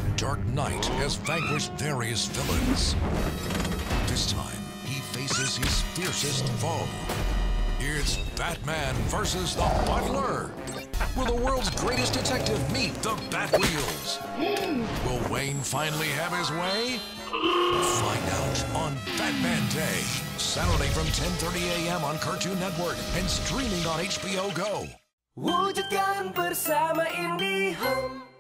Dark Knight has vanquished various villains. This time, he faces his fiercest foe. It's Batman versus the Butler. Will the world's greatest detective meet the Batwheels? Will Wayne finally have his way? Find out on Batman Day, Saturday from 10:30 a.m. on Cartoon Network and streaming on HBO Go. Wujudkan bersama IndiHome.